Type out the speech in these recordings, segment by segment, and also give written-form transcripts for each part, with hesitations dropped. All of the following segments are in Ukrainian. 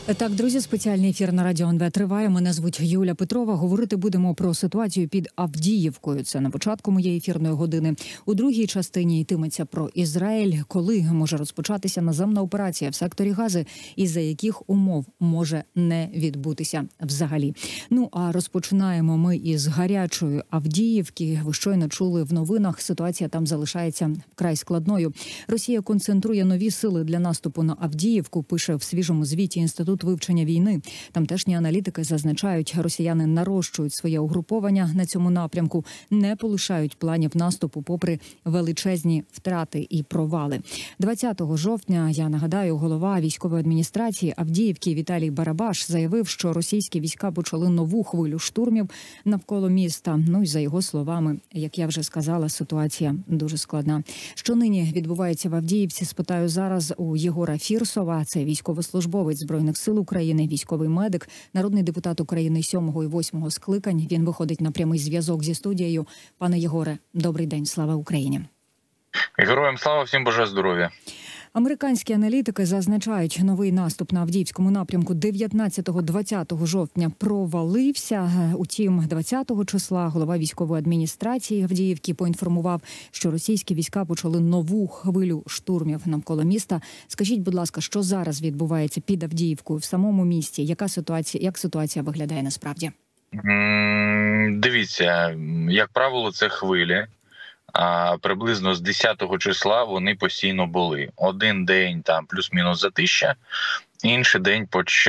Так, друзі, спеціальний ефір на Радіо НВ триває. Мене звуть Юля Петрова. Говорити будемо про ситуацію під Авдіївкою. Це на початку моєї ефірної години. У другій частині йтиметься про Ізраїль, коли може розпочатися наземна операція в секторі Гази, і за яких умов може не відбутися взагалі. Ну, а розпочинаємо ми із гарячої Авдіївки. Ви щойно чули в новинах, ситуація там залишається вкрай складною. Росія концентрує нові сили для наступу на Авдіївку, пише в свіжому звіті Інститут вивчення війни. Тамтешні аналітики зазначають, росіяни нарощують своє угруповання на цьому напрямку, не полишають планів наступу попри величезні втрати і провали. 20 жовтня, я нагадаю, голова військової адміністрації Авдіївки Віталій Барабаш заявив, що російські війська почали нову хвилю штурмів навколо міста. Ну і за його словами, як я вже сказала, ситуація дуже складна. Що нині відбувається в Авдіївці, спитаю зараз у Єгора Фірсова. Це військовослужбовець Збройних сил України, військовий медик, народний депутат України 7-го і 8-го скликань. Він виходить на прямий зв'язок зі студією. Пане Єгоре, добрий день, слава Україні. Героям слава, всім бажаю здоров'я. Американські аналітики зазначають, новий наступ на Авдіївському напрямку 19-20 жовтня провалився. Утім, 20-го числа голова військової адміністрації Авдіївки поінформував, що російські війська почали нову хвилю штурмів навколо міста. Скажіть, будь ласка, що зараз відбувається під Авдіївкою в самому місті? Як ситуація виглядає насправді? Дивіться, як правило, це хвилі. А приблизно з 10-го числа вони постійно були. Один день там плюс-мінус затища, інший день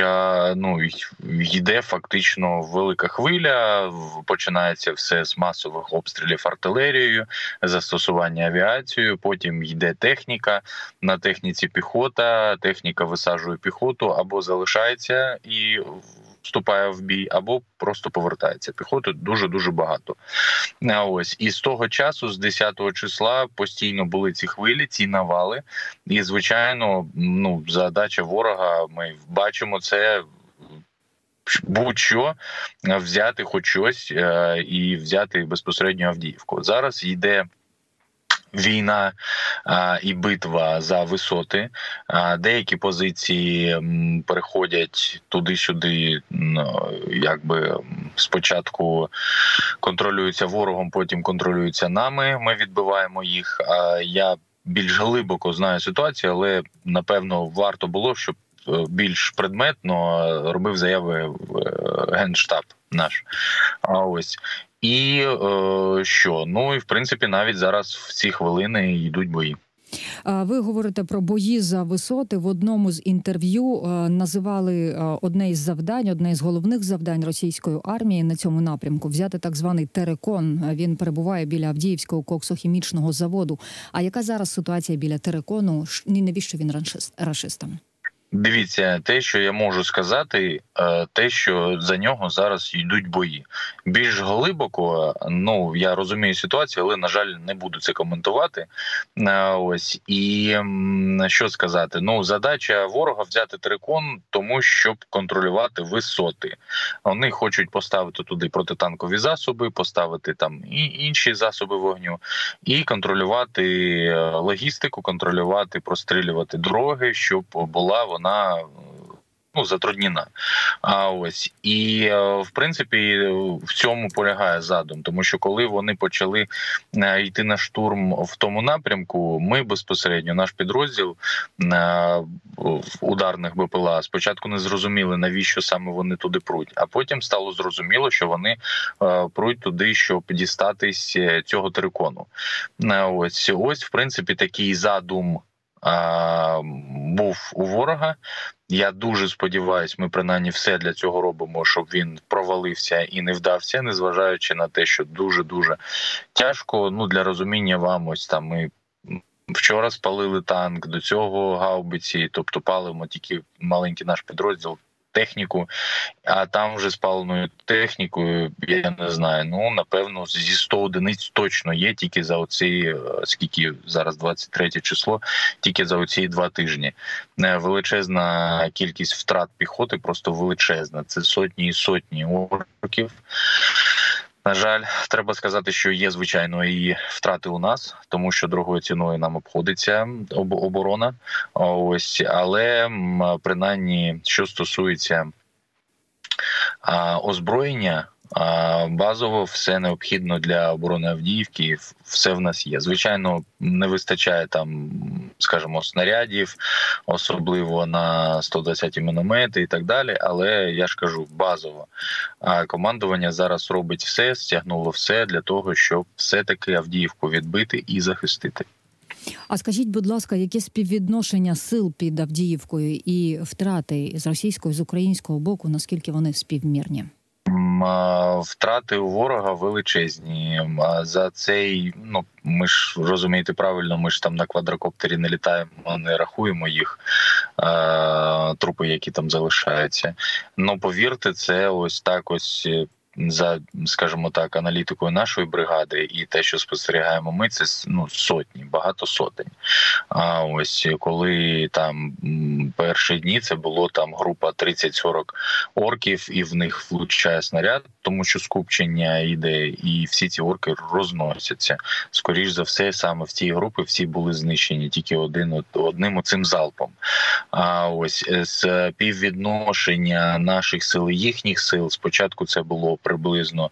йде фактично велика хвиля, починається все з масових обстрілів артилерією, застосування авіацією, потім йде техніка, на техніці піхота, техніка висаджує піхоту або залишається і вступає в бій, або просто повертається. Піхоти дуже-дуже багато. І з того часу, з 10-го числа, постійно були ці хвилі, ці навали. І, звичайно, задача ворога, ми бачимо це, будь-що, взяти хоч щось і взяти безпосередньо Авдіївку. Зараз йде війна і битва за висоти. Деякі позиції переходять туди-сюди, спочатку контролюються ворогом, потім контролюються нами, ми відбиваємо їх. Я більш глибоко знаю ситуацію, але, напевно, варто було, щоб більш предметно робив заяви Генштаб наш. І що? І, в принципі, навіть зараз в ці хвилини йдуть бої. Ви говорите про бої за висоти. В одному з інтерв'ю називали одне із завдань, одне із головних завдань російської армії на цьому напрямку – взяти так званий Терекон. Він перебуває біля Авдіївського коксохімічного заводу. А яка зараз ситуація біля Терекону? Навіщо він рашистам? Дивіться, те, що я можу сказати, те, що за нього зараз йдуть бої. Більш глибоко, я розумію ситуацію, але, на жаль, не буду це коментувати. І що сказати? Задача ворога взяти Терекон, тому щоб контролювати висоти. Вони хочуть поставити туди протитанкові засоби, поставити там і інші засоби вогню, і контролювати логістику, контролювати, прострілювати дороги, щоб була вона затруднена. І, в принципі, в цьому полягає задум. Тому що коли вони почали йти на штурм в тому напрямку, ми безпосередньо, наш підрозділ ударних БПЛА, спочатку не зрозуміли, навіщо саме вони туди пруть. А потім стало зрозуміло, що вони пруть туди, щоб дістатись цього Терекону. Ось, в принципі, такий задум був у ворога. Я дуже сподіваюся, ми принаймні все для цього робимо, щоб він провалився і не вдався, незважаючи на те, що дуже-дуже тяжко. Для розуміння вам, ми вчора спалили танк, до цього гаубиці, тобто палимо тільки маленький наш підрозділ, техніку, а там вже спаленою технікою, я не знаю, напевно, зі 100 одиниць точно є тільки за оці, скільки зараз 23 число, тільки за оці 2 тижні. Величезна кількість втрат піхоти, просто величезна. Це сотні і сотні орків. На жаль, треба сказати, що є, звичайно, і втрати у нас, тому що дорогою ціною нам обходиться оборона. Ось, але принаймні, що стосується озброєння, базово все необхідно для оборони Авдіївки, все в нас є. Звичайно, не вистачає там, скажімо, снарядів, особливо на 120-ті міномети і так далі, але я ж кажу, базово. Командування зараз робить все, стягнуло все для того, щоб все-таки Авдіївку відбити і захистити. А скажіть, будь ласка, яке співвідношення сил під Авдіївкою і втрати з російського, з українського боку, наскільки вони співмірні? Втрати у ворога величезні. За цей, ми ж розумієте правильно, ми ж там на квадрокоптері не літаємо, не рахуємо їх трупи, які там залишаються. Повірте, це ось так ось. За, скажімо так, аналітикою нашої бригади і те, що спостерігаємо ми, це сотні, багато сотень. А ось коли там перші дні це було там група 30-40 орків, і в них влучає снаряд, тому що скупчення йде, і всі ці орки розносяться. Скоріш за все, саме в цій групі всі були знищені тільки одним оцим залпом. А ось співвідношення наших сил і їхніх сил, спочатку це було приблизно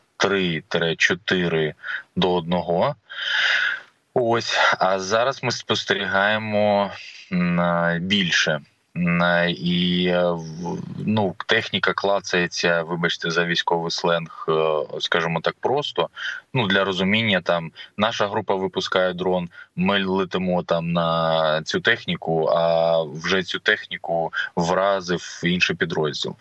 3-4 до 1. Ось, а зараз ми спостерігаємо більше. І техніка клацається, вибачте за військовий сленг, скажімо так, просто. Для розуміння, там наша група випускає дрон, ми летимо там на цю техніку, а вже цю техніку вразив інший підрозділ.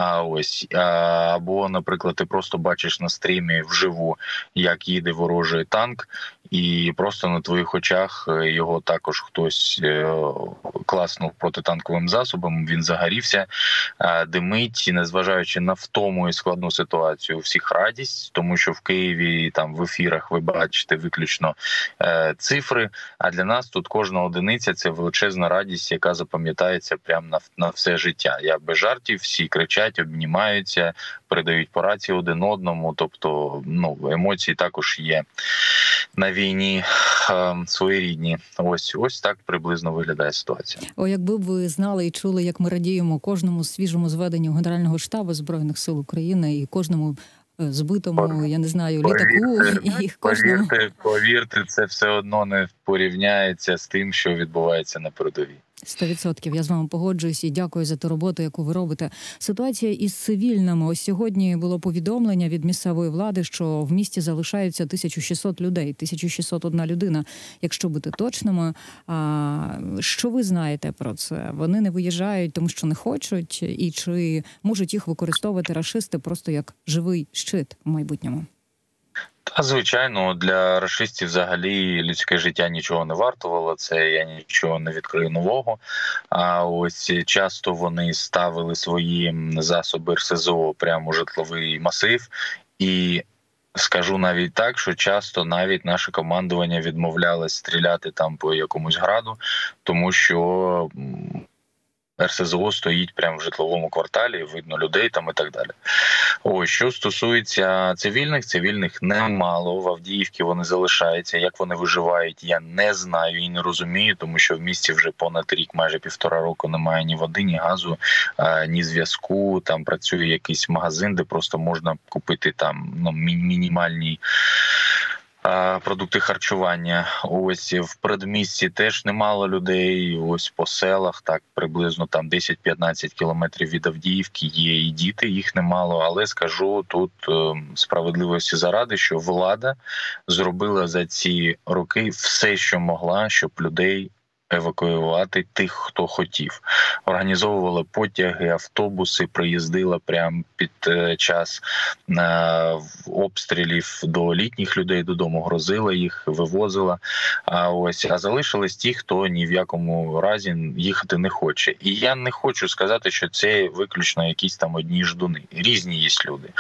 Або, наприклад, ти просто бачиш на стрімі вживу, як їде ворожий танк, і просто на твоїх очах його також хтось класнув протитанковим засобом, він загорівся, димить, незважаючи на втому і складну ситуацію, у всіх радість, тому що в Києві там в ефірах ви бачите виключно цифри, а для нас тут кожна одиниця – це величезна радість, яка запам'ятається прямо на все життя. Я без жартів, всі кричать, обнімаються, передають по рації один одному, тобто емоції також є на війні своєрідні. Ось так приблизно виглядає ситуація. Якби ви знали і чули, як ми радіємо кожному свіжому зведенню Генерального штабу Збройних сил України і кожному збитому, я не знаю, літаку. І кожному... Повірте, це все одно не порівняється з тим, що відбувається на передовій. 100%. Я з вами погоджуюсь і дякую за ту роботу, яку ви робите. Ситуація із цивільними. Ось сьогодні було повідомлення від місцевої влади, що в місті залишаються 1600 людей, 1601 людина, якщо бути точними. Що ви знаєте про це? Вони не виїжджають, тому що не хочуть? І чи можуть їх використовувати рашисти просто як живий щит в майбутньому? Звичайно, для рашистів взагалі людське життя нічого не вартувало, це я нічого не відкрию нового. А ось часто вони ставили свої засоби РСЗО прямо у житловий масив. І скажу навіть так, що часто навіть наше командування відмовлялось стріляти там по якомусь граду, тому що РСЗО стоїть прямо в житловому кварталі, видно людей там і так далі. Ось, що стосується цивільних немало, в Авдіївці вони залишаються. Як вони виживають, я не знаю і не розумію, тому що в місті вже понад рік, майже 1,5 року немає ні води, ні газу, ні зв'язку. Там працює якийсь магазин, де просто можна купити там мінімальні продукти харчування. Ось в передмісті теж немало людей. Ось по селах, так приблизно там 10-15 кілометрів від Авдіївки є і діти, їх немало. Але скажу тут справедливості заради, що влада зробила за ці роки все, що могла, щоб людей евакуювати тих, хто хотів. Організовували потяги, автобуси, приїздила прямо під час обстрілів до літніх людей додому, грозила їх, вивозила. А залишились ті, хто ні в якому разі їхати не хоче. І я не хочу сказати, що це виключно якісь там одні ждуни. Різні є люди.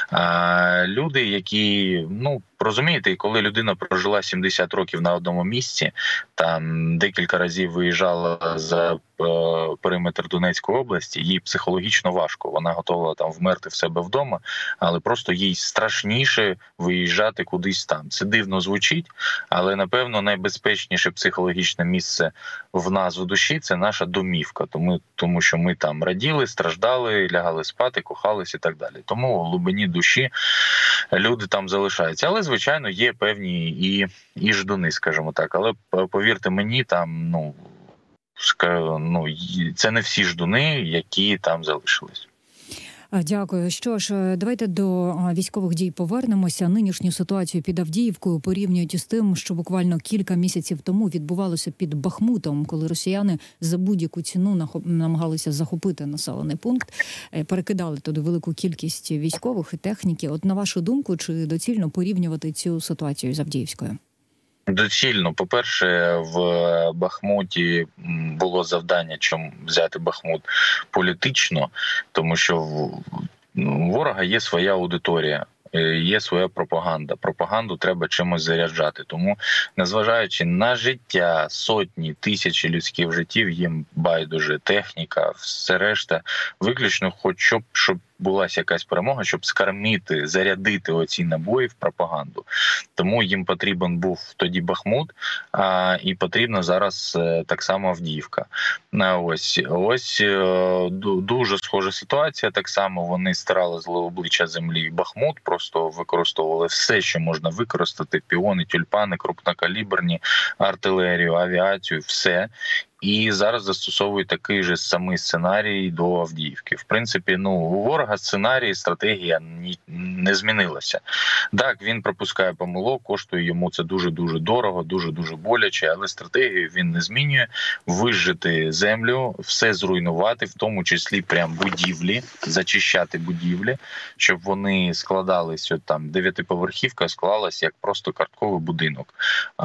Люди, які, розумієте, коли людина прожила 70 років на одному місці, там декілька разів виїжджала за периметр Донецької області, їй психологічно важко. Вона готова там вмерти в себе вдома, але просто їй страшніше виїжджати кудись там. Це дивно звучить, але напевно найбезпечніше психологічне місце в нас в душі – це наша домівка. Тому що ми там раділи, страждали, лягали спати, кохались і так далі. Тому у глибині душі люди там залишаються. Але, звичайно, є певні і ждуни, скажімо так. Але повірте мені, там, це не всі ждуни, які там залишились. Дякую. Що ж, давайте до військових дій повернемося. Нинішню ситуацію під Авдіївкою порівнюють із тим, що буквально кілька місяців тому відбувалося під Бахмутом, коли росіяни за будь-яку ціну намагалися захопити населений пункт, перекидали туди велику кількість військових і техніки. От на вашу думку, чи доцільно порівнювати цю ситуацію з Авдіївською? Доцільно. По-перше, в Бахмуті було завдання, чим взяти Бахмут політично, тому що у ворога є своя аудиторія. Є своя пропаганда. Пропаганду треба чимось заряджати. Тому, незважаючи на життя, сотні, тисячі людських життів, їм байдуже техніка, все решта, виключно хоч щоб була якась перемога, щоб скармити, зарядити оці набої в пропаганду. Тому їм потрібен був тоді Бахмут, і потрібна зараз так само Авдіївка. Ось дуже схожа ситуація. Так само вони стирали з обличчя землі Бахмут, просто використовували все, що можна використати: піони, тюльпани, крупнокаліберні, артилерію, авіацію, все. І зараз застосовують такий же самий сценарій до Авдіївки. В принципі, у ворога сценарій, стратегія не змінилася. Так, він пропускає помилок, коштує йому це дуже-дуже дорого, дуже-дуже боляче, але стратегію він не змінює. Вижити землю, все зруйнувати, в тому числі прям будівлі, зачищати будівлі, щоб вони складались, от там 9-поверхівка склалась як просто картковий будинок.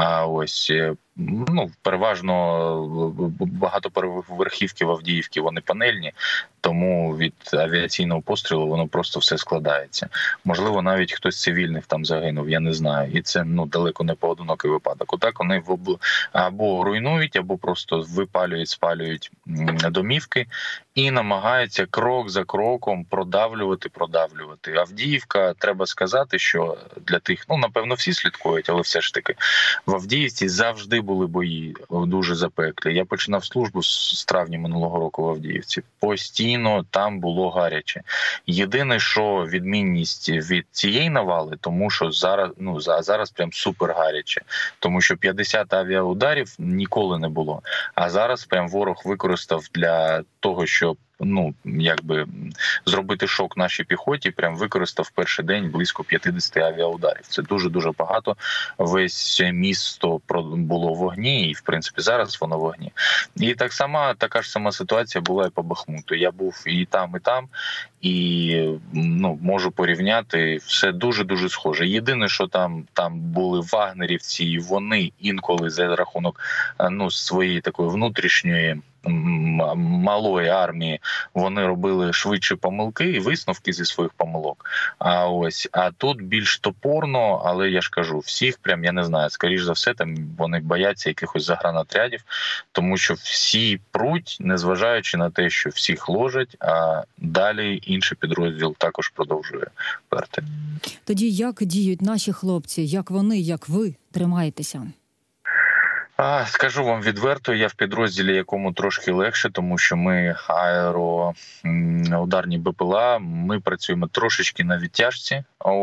Переважно багатоповерхівки в Авдіївці, вони панельні, тому від авіаційного пострілу воно просто все складається. Можливо, навіть хтось з цивільних там загинув, я не знаю. І це далеко не поодинокий випадок. Отак вони або руйнують, або просто випалюють, спалюють домівки і намагаються крок за кроком продавлювати. Авдіївка, треба сказати, що для тих, напевно, всі слідкують, але все ж таки, в Авдіївці завжди були бої дуже запеклі. Я починав службу з травня минулого року в Авдіївці. Постійно там було гаряче. Єдине, що відмінність від цієї навали, тому що зараз прям супер гаряче. Тому що 50 авіаударів ніколи не було. А зараз прям ворог використав для того, щоб зробити шок нашій піхоті, прям використав в перший день близько 50 авіаударів. Це дуже-дуже багато. Весь місто було в вогні, і, в принципі, зараз воно в вогні. І така ж сама ситуація була і по Бахмуту. Я був і там, і можу порівняти, все дуже-дуже схоже. Єдине, що там були вагнерівці, і вони інколи за рахунок своєї такої внутрішньої малої армії, вони робили швидше помилки і висновки зі своїх помилок. А тут більш топорно, але я ж кажу, всіх прям, я не знаю, скоріш за все, там вони бояться якихось загранотрядів, тому що всі пруть, незважаючи на те, що всіх ложать, а далі інший підрозділ також продовжує перти. Тоді як діють наші хлопці, як вони, як ви тримаєтеся? Скажу вам відверто, я в підрозділі, якому трошки легше, тому що ми аероударні БПЛА, ми працюємо трошечки на відтяжці.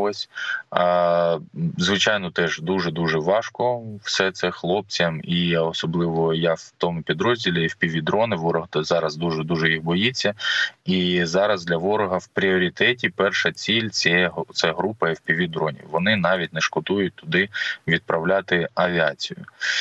Звичайно, теж дуже-дуже важко все це хлопцям, і особливо я в тому підрозділі, FPV-дрони, ворог зараз дуже-дуже їх боїться. І зараз для ворога в пріоритеті перша ціль – це група FPV-дронів. Вони навіть не шкодують туди відправляти авіацію.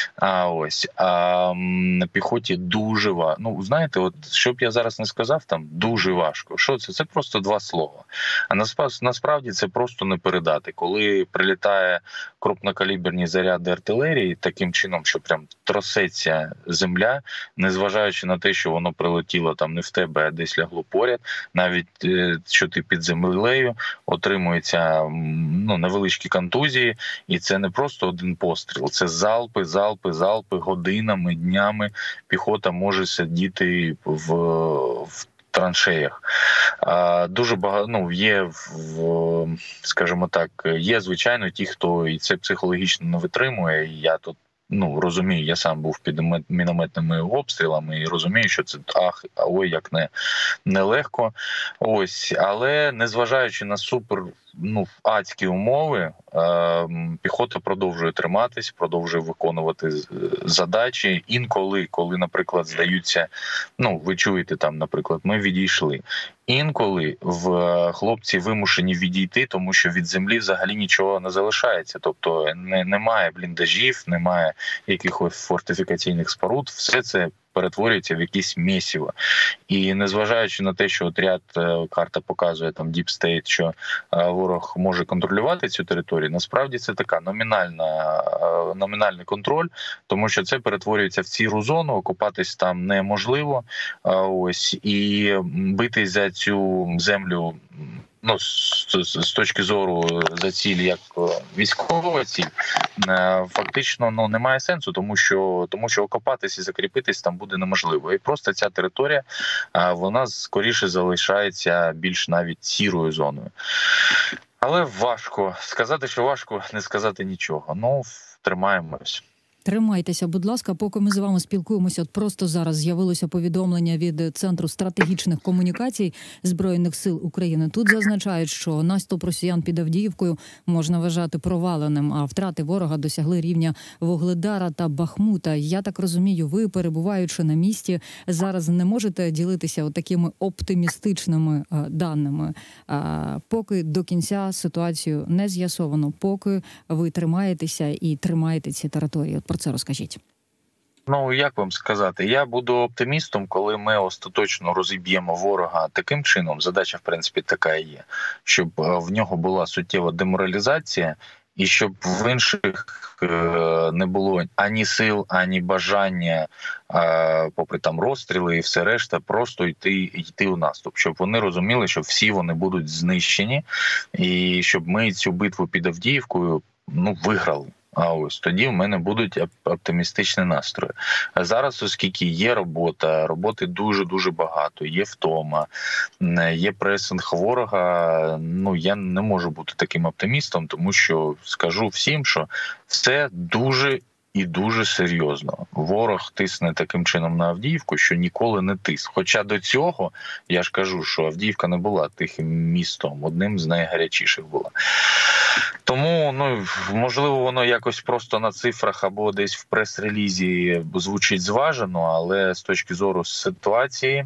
На піхоті дуже важко. Знаєте, що б я зараз не сказав, там дуже важко. Що це? Це просто два слова. А насправді це просто просто не передати. Коли прилітає крупнокаліберні заряди артилерії, таким чином, що прям тросеться земля, незважаючи на те, що воно прилетіло там не в тебе, а десь лягло поряд, навіть що ти під землею, отримуються невеличкі контузії, і це не просто один постріл, це залпи, годинами, днями піхота може сидіти в траншеях. Дуже багато є, скажімо так, є звичайно ті, хто і це психологічно не витримує. І я тут розумію, я сам був під мінометними обстрілами і розумію, що це як нелегко. Ось, але незважаючи на супер адські умови, піхота продовжує триматись, продовжує виконувати задачі. Інколи, коли, наприклад, здаються, ви чуєте там, наприклад, ми відійшли. Інколи хлопці вимушені відійти, тому що від землі взагалі нічого не залишається. Тобто немає бліндажів, немає якихось фортифікаційних споруд, все це перетворюється в якісь місіво. І незважаючи на те, що карта показує там Deep State, що ворог може контролювати цю територію, насправді це така номінальний контроль, тому що це перетворюється в сіру зону, окупатись там неможливо, ось, і битись за цю землю з точки зору за ціль як військова ціль, фактично немає сенсу, тому що окопатись і закріпитись там буде неможливо. І просто ця територія, вона скоріше залишається більш навіть сірою зоною. Але важко. Сказати, що важко, не сказати нічого. Тримаємось. Тримайтеся, будь ласка, поки ми з вами спілкуємося, от просто зараз з'явилося повідомлення від Центру стратегічних комунікацій Збройних сил України. Тут зазначають, що наступ росіян під Авдіївкою можна вважати проваленим, а втрати ворога досягли рівня Вугледара та Бахмута. Я так розумію, ви, перебуваючи на місці, зараз не можете ділитися такими оптимістичними даними, поки до кінця ситуацію не з'ясовано, поки ви тримаєтеся і тримаєте ці території. Про це розкажіть. Як вам сказати, я буду оптимістом, коли ми остаточно розіб'ємо ворога таким чином, задача, в принципі, така і є, щоб в нього була суттєва деморалізація, і щоб в інших не було ані сил, ані бажання, попри там розстріли і все решта, просто йти у наступ. Щоб вони розуміли, що всі вони будуть знищені, і щоб ми цю битву під Авдіївкою виграли. А ось тоді в мене будуть оптимістичні настрої. А зараз, оскільки є роботи дуже-дуже багато, є втома, є пресинг ворога, я не можу бути таким оптимістом, тому що скажу всім, що все дуже і дуже серйозно. Ворог тисне таким чином на Авдіївку, що ніколи не тис. Хоча до цього, я ж кажу, що Авдіївка не була тихим містом, одним з найгарячіших була. Тому, можливо, воно якось просто на цифрах або десь в прес-релізі звучить зважено, але з точки зору ситуації,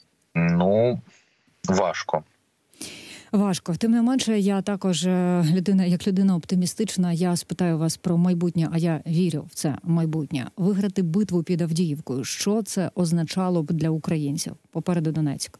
важко. Важко. Тим не менше, я також людина оптимістична, я спитаю вас про майбутнє, а я вірю в це майбутнє. Виграти битву під Авдіївкою. Що це означало б для українців? Попереду Донецьк.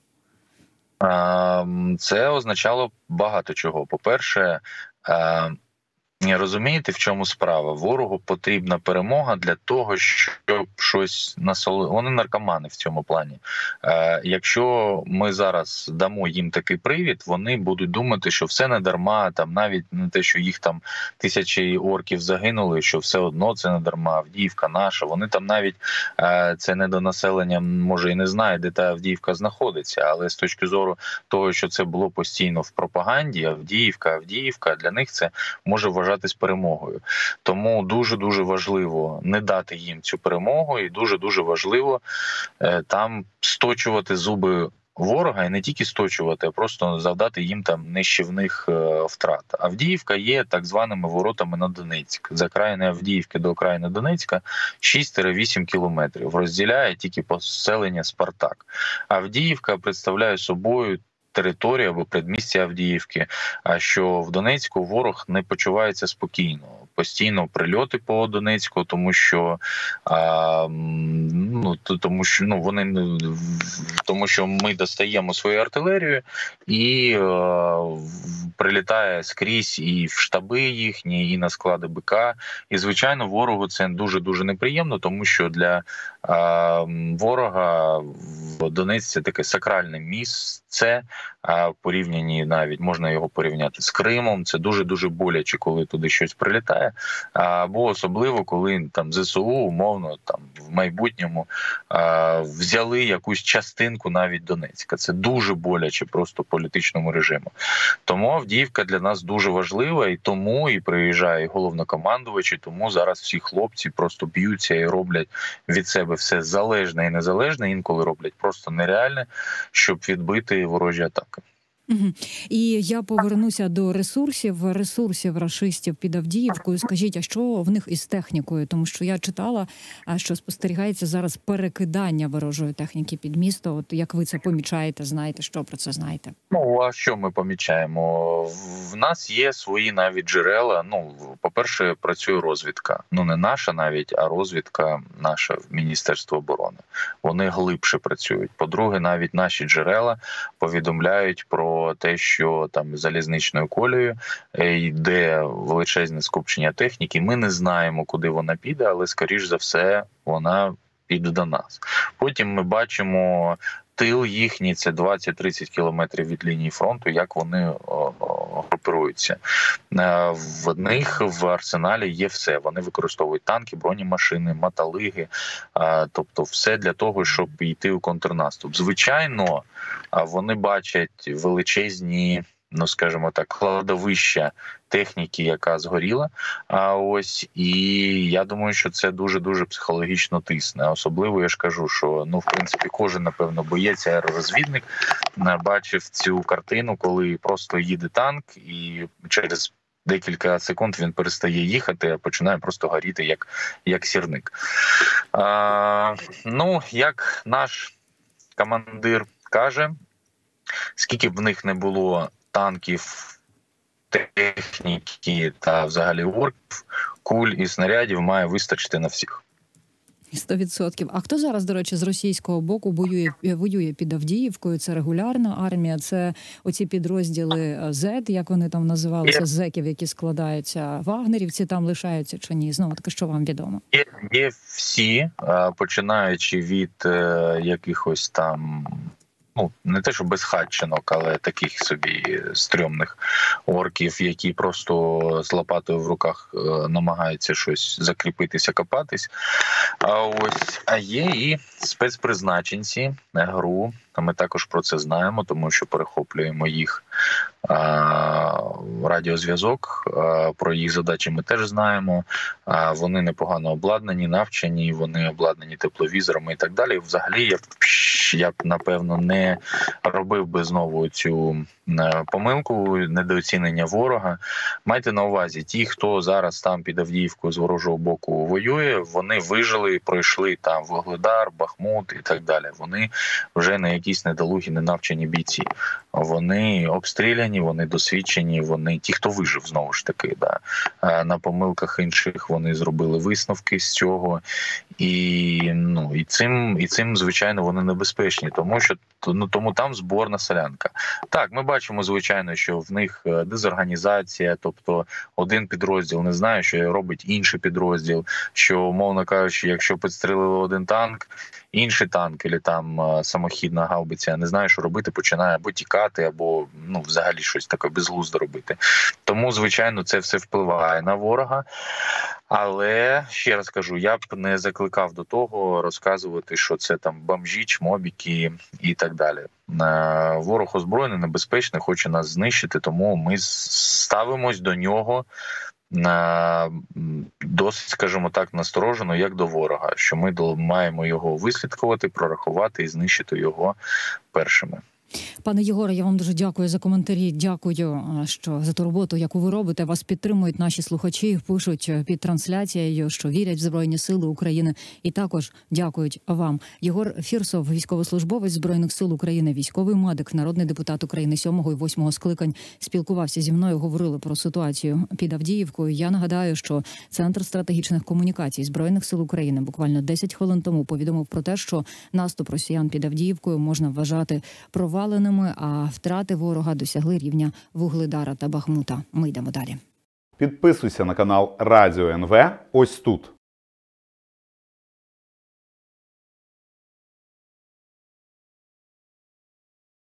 Це означало багато чого. По-перше, розумієте, в чому справа? Ворогу потрібна перемога для того, щоб щось насолити. Вони наркомани в цьому плані. Якщо ми зараз дамо їм такий привід, вони будуть думати, що все не дарма, там навіть не те, що їх там тисячі орків загинули, що все одно це не дарма, Авдіївка наша. Вони там навіть це недонаселення, може і не знає, де та Авдіївка знаходиться, але з точки зору того, що це було постійно в пропаганді, Авдіївка, для них це може вважатись перемогою. Тому дуже-дуже важливо не дати їм цю перемогу, і дуже-дуже важливо там сточувати зуби ворога, і не тільки сточувати, а просто завдати їм там нищівних втрат. Авдіївка є так званими воротами на Донецьк. З окраїни Авдіївки до окраїни Донецька 6-8 кілометрів. Розділяє тільки поселення Спартак. Авдіївка представляє собою територію або предмістя Авдіївки, а що в Донецьку ворог не почувається спокійно. Постійно прильоти по Донецьку, тому що ми достаємо свою артилерію і прилітає скрізь і в штаби їхні, і на склади БК. І, звичайно, ворогу це дуже-дуже неприємно, тому що для ворога в Донецьк це таке сакральне місце, а в порівнянні навіть можна його порівняти з Кримом. Це дуже-дуже боляче, коли туди щось прилітає, або особливо, коли там ЗСУ, умовно, там в майбутньому взяли якусь частинку навіть Донецька. Це дуже боляче просто політичному режиму. Тому Авдіївка для нас дуже важлива, і тому і приїжджає головнокомандувач, і тому зараз всі хлопці просто б'ються і роблять від себе все залежне і незалежне, інколи роблять просто нереальне, щоб відбити ворожі атаки. Угу. І я повернуся до ресурсів рашистів під Авдіївкою. Скажіть, а що в них із технікою? Тому що я читала, що спостерігається зараз перекидання ворожої техніки під місто. От як ви це помічаєте, знаєте, що про це знаєте? Ну, а що ми помічаємо? В нас є свої навіть джерела. Ну, по-перше, працює розвідка. Ну, не наша навіть, а розвідка наша в Міністерстві оборони. Вони глибше працюють. По-друге, навіть наші джерела повідомляють про те, що там залізничною колією йде величезне скупчення техніки. Ми не знаємо, куди вона піде, але, скоріш за все, вона піде до нас. Потім ми бачимо тил їхній, це 20-30 кілометрів від лінії фронту, як вони групируються. В них в арсеналі є все. Вони використовують танки, бронемашини, мотолиги, тобто все для того, щоб йти у контрнаступ. Звичайно, вони бачать величезні, ну, скажімо так, кладовища техніки, яка згоріла. І я думаю, що це дуже-дуже психологічно тисне. Особливо я ж кажу, що, ну, в принципі, кожен, напевно, боєць, аеророзвідник бачив цю картину, коли просто їде танк і через декілька секунд він перестає їхати, а починає просто горіти, як сірник. Ну, як наш командир каже, скільки б в них не було танків, техніки та взагалі орків, куль і снарядів має вистачити на всіх. 100%. А хто зараз, до речі, з російського боку воює під Авдіївкою? Це регулярна армія, це оці підрозділи Z, як вони там називалися, зеків, які складаються, вагнерівці там лишаються чи ні? Знову таки, що вам відомо? Є всі, починаючи від якихось там, ну, не те, що безхатченок, але таких собі стрьомних орків, які просто з лопатою в руках намагаються щось закріпитися, копатись. А є і спецпризначенці ГРУ. Ми також про це знаємо, тому що перехоплюємо їх радіозв'язок, про їх задачі ми теж знаємо. Вони непогано обладнані, навчені, вони обладнані тепловізорами і так далі. Взагалі, я б, напевно, не робив би знову цю помилку, недооцінення ворога. Майте на увазі, ті, хто зараз там під Авдіївкою з ворожого боку воює, вони вижили, пройшли там Вугледар, Бахмут і так далі. Вони вже не якісь недолугі, ненавчені бійці. Вони обстріляні, вони досвідчені, вони ті, хто вижив, знову ж таки. Да. На помилках інших вони зробили висновки з цього. І цим, звичайно, вони небезпечні, тому там зборна солянка. Так, ми бачимо, звичайно, що в них дезорганізація, тобто один підрозділ не знає, що робить інший підрозділ, що, умовно кажучи, якщо підстрелили один танк, інший танк, або там самохідна гаубиця, не знає, що робити, починає або тікати, або взагалі щось таке безглуздо робити. Тому, звичайно, це все впливає на ворога. Але, ще раз кажу, я б не закликав до того розказувати, що це там бомжі, чмобіки і так далі. Ворог озброєний, небезпечний, хоче нас знищити, тому ми ставимось до нього досить, скажімо так, насторожено, як до ворога, що ми маємо його вислідкувати, прорахувати і знищити його першими. Пане Єгоре, я вам дуже дякую за коментарі. Дякую, що за ту роботу, яку ви робите. Вас підтримують наші слухачі, пишуть під трансляцією, що вірять в Збройні Сили України. І також дякують вам. Єгор Фірсов, військовослужбовець Збройних Сил України, військовий медик, народний депутат України 7-го і 8-го скликань, спілкувався зі мною, говорили про ситуацію під Авдіївкою. Я нагадаю, що Центр стратегічних комунікацій Збройних Сил України буквально 10 хвилин тому повідомив про те, що наступ росіян під Авдіївкою можна вважати провальним. поваленими, а втрати ворога досягли рівня Вугледара та Бахмута. Ми йдемо далі. Підписуйся на канал Радіо НВ ось тут.